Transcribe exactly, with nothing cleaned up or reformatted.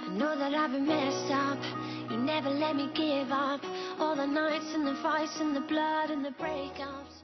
know that I've been messed up. You never let me give up. All the nights and the fights and the blood and the breakups.